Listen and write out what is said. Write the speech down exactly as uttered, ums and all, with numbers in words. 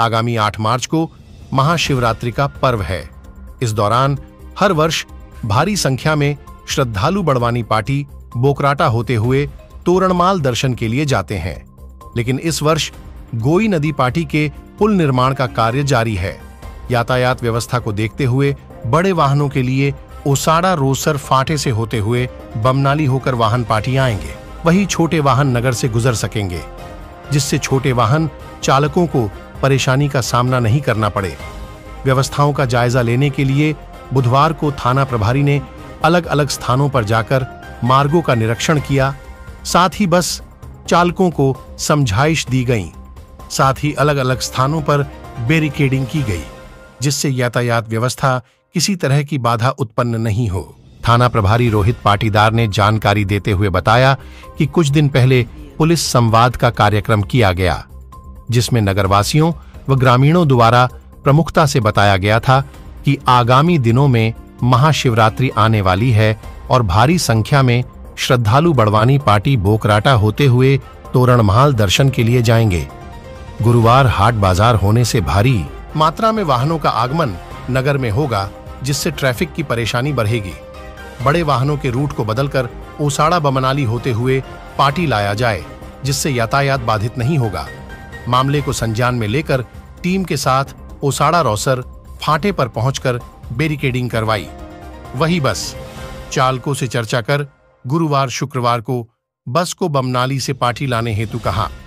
आगामी आठ मार्च को महाशिवरात्रि का पर्व है। इस दौरान हर वर्ष भारी संख्या में श्रद्धालु बड़वानी पाटी बोकराटा होते हुए तोरणमाल दर्शन के लिए जाते हैं, लेकिन इस वर्ष गोई नदी पाटी के पुल निर्माण का कार्य जारी है। यातायात व्यवस्था को देखते हुए बड़े वाहनों के लिए ओसाड़ा रोसर फाटे से होते हुए बमनाली होकर वाहन पाटी आएंगे, वही छोटे वाहन नगर से गुजर सकेंगे, जिससे छोटे वाहन चालकों को परेशानी का सामना नहीं करना पड़े। व्यवस्थाओं का जायजा लेने के लिए बुधवार को थाना प्रभारी ने अलग अलग स्थानों पर जाकर मार्गों का निरीक्षण किया। साथ ही बस चालकों को समझाइश दी गई। साथ ही अलग अलग स्थानों पर बैरिकेडिंग की गई, जिससे यातायात व्यवस्था किसी तरह की बाधा उत्पन्न नहीं हो। थाना प्रभारी रोहित पाटीदार ने जानकारी देते हुए बताया कि कुछ दिन पहले पुलिस संवाद का कार्यक्रम किया गया, जिसमें नगरवासियों व ग्रामीणों द्वारा प्रमुखता से बताया गया था कि आगामी दिनों में महाशिवरात्रि आने वाली है और भारी संख्या में श्रद्धालु बड़वानी पाटी बोकराटा होते हुए तोरणमाल दर्शन के लिए जाएंगे। गुरुवार हाट बाजार होने से भारी मात्रा में वाहनों का आगमन नगर में होगा, जिससे ट्रैफिक की परेशानी बढ़ेगी। बड़े वाहनों के रूट को बदलकर ओसाड़ा बमनाली होते हुए पाटी लाया जाए, जिससे यातायात बाधित नहीं होगा। मामले को संज्ञान में लेकर टीम के साथ ओसाड़ा रोसर फाटे पर पहुंचकर बैरिकेडिंग करवाई। वही बस चालकों से चर्चा कर गुरुवार शुक्रवार को बस को बमनाली से पाटी लाने हेतु कहा।